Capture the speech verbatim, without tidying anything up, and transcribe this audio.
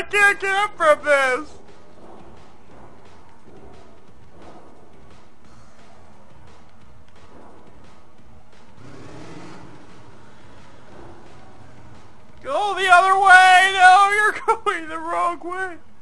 can't get up from this! Go the other way! No, you're going the wrong way!